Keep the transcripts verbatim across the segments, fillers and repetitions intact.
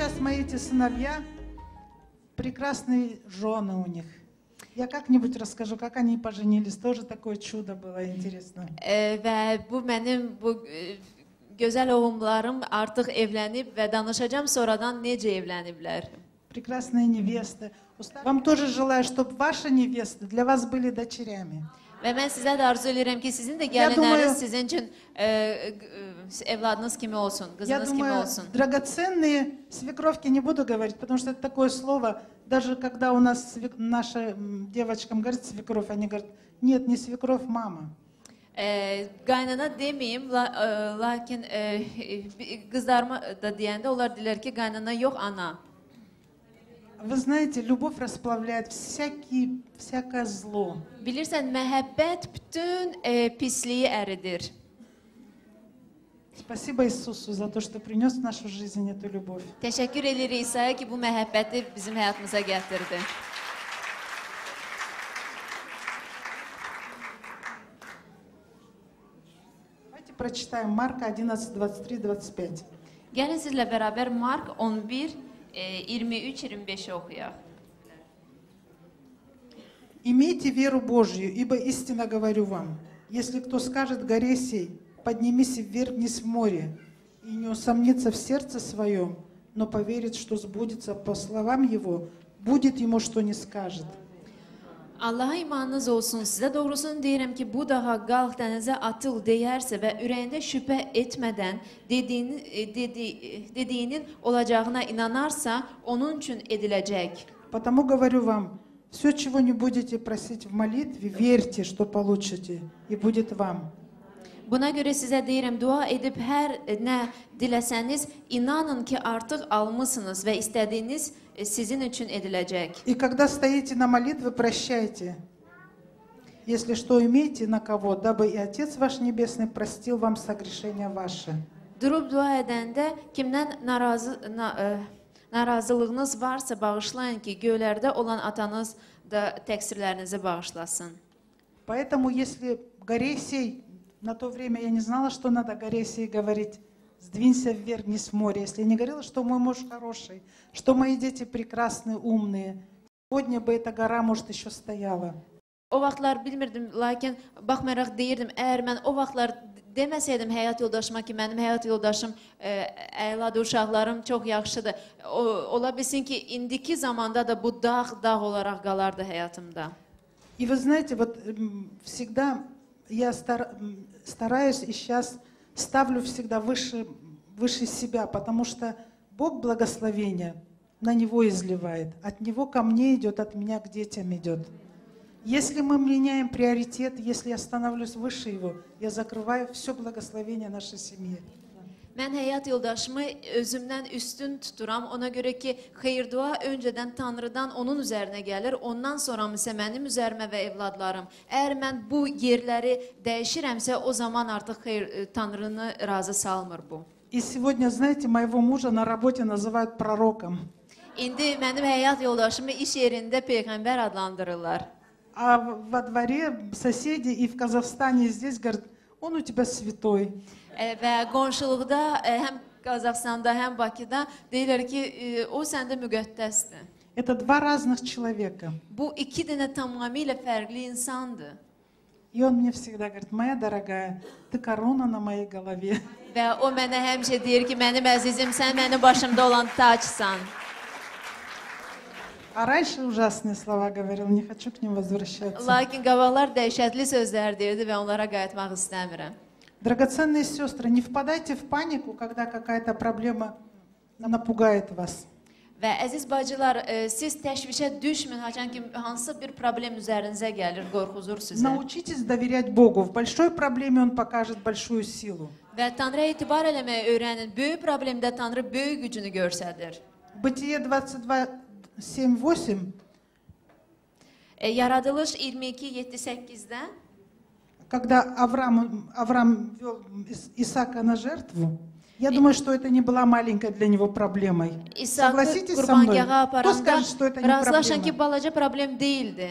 сейчас мои эти сыновья, прекрасные жены у них. Я как-нибудь расскажу, как они pоженились. Тоже такое чудо было интересно. E, və bu mənim bu e, gözəl oğullarım artıq evlənib və danışacağım sonradan necə evləniblər. Прекрасные невесты. Вам тоже желаю, чтобы ваши невесты для вас были дочерями. Və mən sizə də arzu edirəm ki, sizin də gəlinləriniz sizin üçün e, e, evladınız kimi olsun, qızınız kimi olsun. Драгоценные свекровки не буду говорить, потому что это такое слово. Даже когда у нас наша девочкам говорит свекровь, они говорят, нет, не свекровь, мама. E, qaynana deməyim, la, e, lakin e, qızlarıma da deyəndə onlar deyirlər ki, qaynana yox, ana. Вы знаете, любовь расплавляет всякие, всякое зло. Bilirsən, məhəbbət bütün e, pisliyi əridir. Спасибо Иисусу за то, что принес в нашу жизнь эту любовь. Təşəkkür edirik İsa'ya ki, bu məhəbbəti bizim həyatımıza gətirdi. Давайте прочитаем Марка одиннадцать, двадцать три, двадцать пять. Gəlin sizlə bərabər Mark on bir, iyirmi üç iyirmi beşi oxuyaq. Имейте веру Божью, ибо истинно говорю вам, если кто скажет горе сей, поднимись и ввергнись в море, и не усомнится в сердце своем, но поверит, что сбудется по словам его, будет ему, что не скажет. Allaha imanınız olsun. Sizə doğrusunu deyirəm ki, bu dağa qalx dənizə atıl deyərsə və ürəyində şübhə etmədən dediyini, dedi, dediyinin olacağına inanarsa, onun üçün ediləcək. Потому говорю вам, все, чего не будете просить в молитве, верьте, что получите, и будет вам. Buna görə sizə deyirəm, dua edib hər nə diləsəniz, inanın ki, artıq almısınız və istədiyiniz sizin üçün ediləcək. И когда стоите на молитве, прощайте. Если что имеете на кого, дабы и Отец ваш Небесный простил вам согрешения ваши. Durub dua edəndə kimdən narazı, na, ə, narazılığınız varsa bağışlayın ki, göylərdə olan atanız da təqsirlərinizi bağışlasın. Поэтому, если горе сей, на то время я не знала, что надо горе сей говорить, сдвинься вверх, не с моря. Если я не говорила, что мой муж хороший, что мои дети прекрасные, умные, сегодня бы эта гора, может, еще стояла. O vaxtlar bilmirdim, lakin baxmayaraq deyirdim, əgər mən o vaxtlar deməsəydim həyat yoldaşıma ki, mənim həyat yoldaşım əladır, uşaqlarım çox yaxşıdır. O, ola bilsin ki, indiki zamanda da bu dağ, dağ olaraq qalardı həyatımda. И вы знаете, вот всегда я стараюсь и сейчас ставлю всегда выше, выше себя, потому что Бог благословения на Него изливает. От Него ко мне идет, от меня к детям идет. Если мы меняем приоритет, если я становлюсь выше Его, я закрываю все благословение нашей семьи. Mən həyat yoldaşımı özümdən üstün tuturam. Ona görə ki, xeyir-dua öncədən Tanrıdan onun üzərinə gəlir. Ondan sonra isə mənim üzərimə və evladlarım. Əgər mən bu yerləri dəyişirəmsə, o zaman artıq xeyir, Tanrını razı salmır bu. И сегодня, знаете, моего мужа на работе называют пророком. İndi mənim həyat yoldaşımı iş yerində peyğəmbər adlandırırlar. А во дворе соседи и в Казахстане, и здесь говорят, он у тебя святой. Və qonşuluqda, həm Qazaxstanda, həm Bakıda deyirlər ki, o səndə müqəddəsdir. Это два разных человека. Bu iki dənə tamamilə fərqli insandır. И он мне всегда говорит, моя дорогая, ты корона на моей голове. Və o mənə həmişə deyir ki, mənim əzizim, sən mənim başımda olan tacsan. А раньше ужасные слова говорил, не хочу к ним возвращаться. Lakin qabaqlar dəhşətli sözlər deyirdi və onlara qayıtmaq istəmirəm. Драгоценные сестры, не впадайте в панику, когда какая-то проблема напугает вас. Və əziz bacılar, siz təşvişə düşmün, haçan ki, hansısa bir problem üzərinizə gəlir, qorxuzur sizə. Научитесь доверять Богу. В большой проблеме Он покажет большую силу. Və Tanrıya etibar eləməyi öyrənin. Böyük problemdə Tanrı böyük gücünü göstərir. Бытие двадцать два, семь, восемь. Yaradılış iyirmi iki yeddi səkkizdə Когда Авраам, Авраам вел Исаака на жертву, я думаю, что это не была маленькой для него проблемой. Согласитесь со мной? Кто скажет, что это не razılaşın ki, проблема? balaca problem değildi.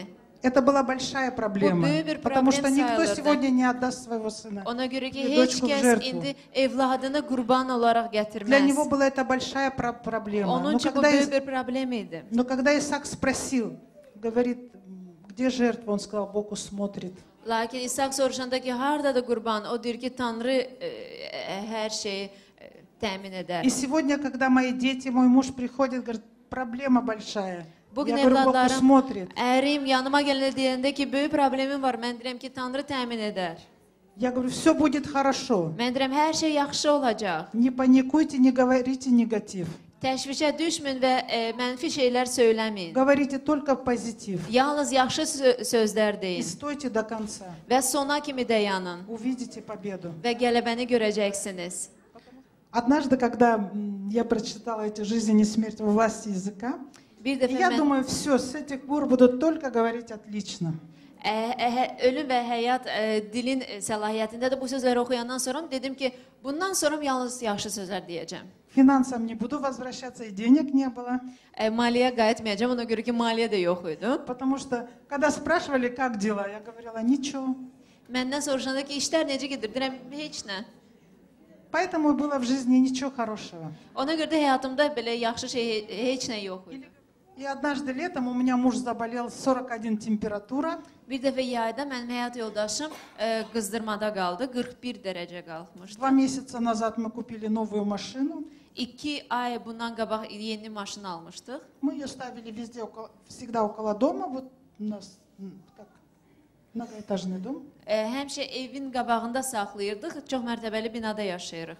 Это была большая проблема, Bu böyük bir потому problem что никто sayılırdı. сегодня не отдаст своего sына Ona görə ki, или heç дочку в kəs жертву. indi evladını qurban olaraq Для gətirməz. него была это большая про- проблема. Onun Но üçün bu когда, böyük Ис- bir problem idi. но когда Исаак спросил, говорит, где жертва, он сказал, Бог усмотрит. Lakin İsaq soruşanda ki, hardadır qurban? O deyir ki, Tanrı e, e, hər şeyi e, təmin edər. И сегодня, когда мои дети, мой муж приходит, говорит, проблема большая. Bugün Я говорю, Бог evladlarım, усмотрит. ərim yanıma gələ deyəndə ki, böyük problemim var. Mən deyirəm ki, Tanrı təmin edər. Я говорю, все будет хорошо. Mən deyirəm, hər şey yaxşı olacaq. Не паникуйте, не говорите негатив. Təşvişə düşmün və e, mənfi şeylər söyləməyin. Говорите только позитив. Yalnız yaxşı sö sözlər И deyin стойте до конца. və sona kimi dayanın Увидите победу. və qələbəni görəcəksiniz. Однажды, когда м, я прочитала эти «Жизнь и смерть во власти языка», Bir и dəfə я mən думаю, все, с этих пор буду только говорить отлично. ə, ə, ölüm və həyat ə, dilin ə, səlahiyyətindədir. Bu sözləri oxuyandan sonra dedim ki, bundan sonra yalnız yaxşı sözlər deyəcəm. Финансам не буду возвращаться, и денег не было. Ə, maliyyə qayıtmayacağam, ona görə ki, maliyyə də yox idi. Потому что, когда спрашивали, как дела, я говорила, ничего. Məndən soruşanda ki, işlər necə gedir? Deyirəm, heç nə. Поэтому было в жизни ничего хорошего. Ona görə də həyatımda belə yaxşı şey he- heç nə yox idi. И однажды летом у меня муж заболел, сорок один температура. Bir dəfə yayda mənim həyat yoldaşım ə, qızdırmada qaldı, qırx bir dərəcə qalxmışdı. Два месяца назад мы купили новую машину. İki ay bundan qabaq yeni maşın almışdıq. Мы ее ставили везде, около, всегда около дома. Вот у нас м, как многоэтажный дом. Ə, həmişə evin qabağında saxlayırdıq, çox mərtəbəli binada yaşayırıq.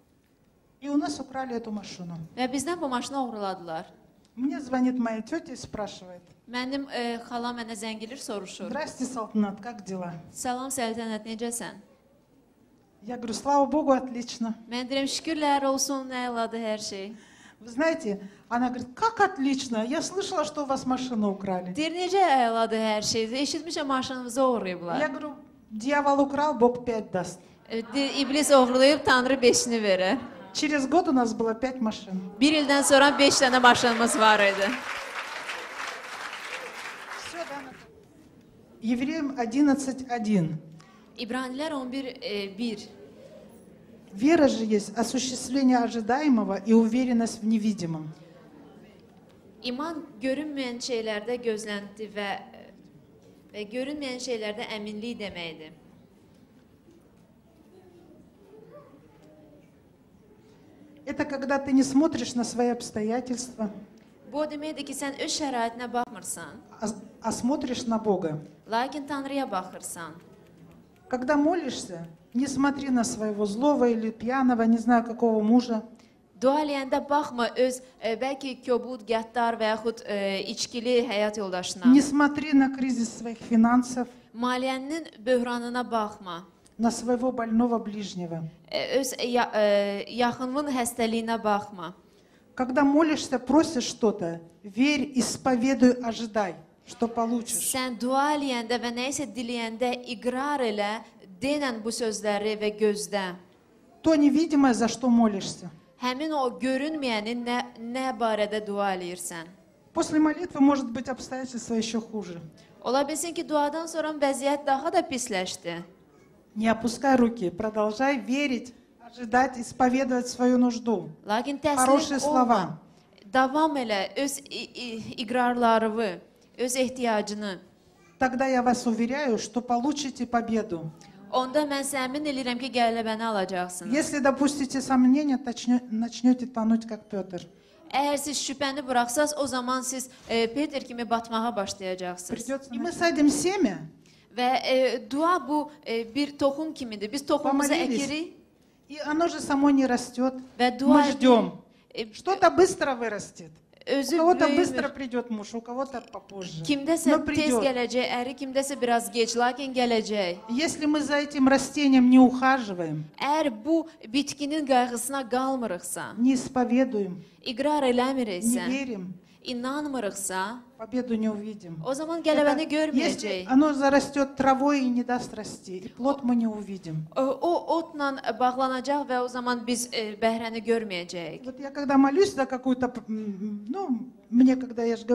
И у нас украли эту машину. Və bizdən bu maşını oğurladılar. Мне звонит моя тетя и спрашивает, Mənim ə, xalam mənə zəng edir, soruşur. здрасте, Салтанат, как дела? Salam Səltənət, necəsən? Я говорю, слава Богу, отлично. Mən deyirəm, şükürlər olsun, nə əladır hər şey. Вы знаете, она говорит, как отлично, я слышала, что у вас машину украли. Deyir, necə əladır hər şey? Eşitmişəm maşınımızı oğurlayıblar. Я говорю, dьявол украл, Бог пять даст. Ə, deyir, İblis oğurlayıb, Tanrı beşini verər. Через год у нас было пять машин. Bir ildən sonra beş dənə maşınımız var idi. Всё, да, Наталья? Евреям одиннадцать один. İbranilər on bir bir. Вера же есть осуществление ожидаемого и уверенность в невидимом. İman görünməyən şeylərdə gözlənti və və görünməyən şeylərdə əminlik deməkdir. Это когда ты не смотришь на свои обстоятельства, Bu o deməkdir ki, sən öz şəraitinə baxmırsan, а, а смотришь на Бога. lakin Tanrıya baxırsan. Когда молишься, не смотри на своего злого или пьяного, не знаю какого мужа. Dua eləyəndə baxma öz e, bəlkə kobud, qəddar və yaxud e, içkili həyat yoldaşına. Не смотри на кризис своих финансов, Maliyyənin böhranına baxma. на своего больного ближнего. E, öz ya, e, yaxınının xəstəliyinə baxma. Когда молишься, просишь что-то, верь, исповедуй, ожидай, что получишь. Sən dua eləyəndə və nəyisə diləyəndə iqrar elə, denən bu sözləri və gözlə. То невидимое, за что молишься. Həmin o görünməyəni nə, nə barədə dua eləyirsən. После молитвы может быть обстоятельства еще хуже. Ola bilsin ki, duadan sonra vəziyyət daha da pisləşdi. Не опускай руки, продолжай верить, ожидать, исповедовать свою нужду. Lakin Хорошие təslim слова. olma. Davam elə öz i- i- iqrarlarını, öz ehtiyacını. Тогда я вас уверяю, что получите победу. Onda mən sizə əmin edirəm ki, qələbəni alacaqsınız. Если допустите сомнения, начнё- начнете тонуть, как Петр. Əgər siz şübhəni buraxsaz, o zaman siz e, Peter kimi batmağa başlayacaqsınız. Придется... И мы садим семя, Və e, dua bu e, bir toxum kimidir. Biz toxumumuzu Помолились. əkirik и оно же само не растет. və dua Мы ждем. e, Что-то быстро вырастет. У özü кого-то böyümür. быстро придет муж, у кого-то попозже. Kimdəsə Но tez придет. gələcək, əri kimdəsə biraz geç, lakin gələcək. Если мы за этим растением не ухаживаем, Əgər bu bitkinin qayğısına qalmırıqsa, не исповедуем, iqrar не eləmiriksə, верим, inanmırıqsa, победу не увидим. o zaman qələbəni Это- görməyəcək. если оно зарастет травой и не даст расти, и плод мы не увидим. O, o otla bağlanacaq və o zaman biz e, bəhrəni görməyəcəyik. Вот я когда молюсь за какую-то, м, ну, мне, когда я же говорю,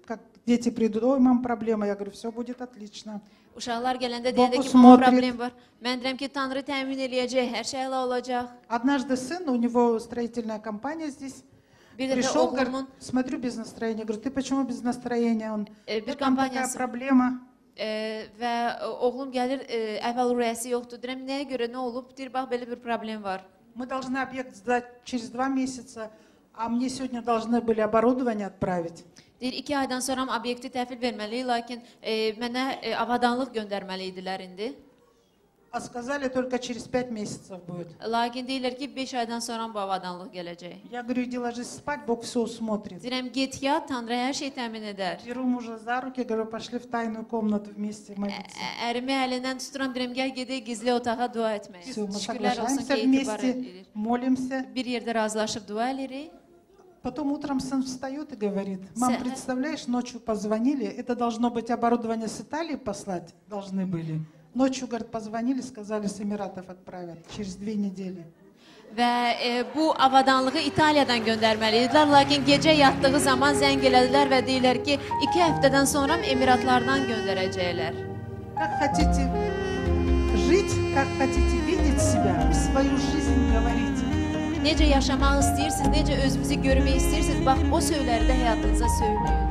как дети придут, ой, мам, проблема. Я говорю, все будет отлично. Uşaqlar gələndə Boku deyəndə ki, mama смотрит. problem var. Mən deyirəm ki, Tanrı təmin eləyəcək, hər şey əla olacaq. Однажды сын, у него строительная компания здесь, Bir də пришел, oğlumun говорит, смотрю без настроения. Говорю, ты почему без настроения? Он, e, bir «Да там такая kampaniyası проблема. e, və oğlum gəlir, e, əvvəl rüyəsi yoxdur. Deyirəm, nəyə görə, nə olub? Deyir, bax, belə bir problem var. Мы должны объект сдать через два месяца, а мне сегодня должны были оборудование отправить. Deyir, iki aydan sonra obyekti təhvil verməliyik, lakin e, mənə e, avadanlıq göndərməli idilər indi. А сказали, только через пять месяцев будет. Lakin deyirlər ki, beş aydan sonra bu avadanlıq gələcək. Я говорю, иди ложись спать, Бог все усмотрит. Deyirəm, get yat, Tanrı hər şey təmin edər. Беру мужа за руки, говорю, пошли в тайную комнату вместе молиться. Ə- Ərimi əlindən tuturam, deyirəm, gəl gedək gizli otağa dua etməyə. Все, мы Şükürlər olsun соглашаемся ki, etibar вместе, edilir. молимся. Bir yerdə razılaşıb dua edirik. Потом утром сын встает и говорит, мам, Сэ- представляешь, ночью позвонили, это должно быть оборудование с Италии послать, должны были. Ночью, говорит, позвонили, сказали, с Эмиратов отправят через две недели. Və e, bu avadanlığı İtaliyadan göndərməli idilər, lakin gecə yatdığı zaman zəng elədilər və deyirlər ki, iki həftədən sonra Emiratlardan göndərəcəklər. Как хотите жить, как хотите видеть себя, свою жизнь говорите. Necə yaşamaq istəyirsiniz, necə özünüzü görmək istəyirsiniz, bax o sözləri də həyatınıza söyləyin.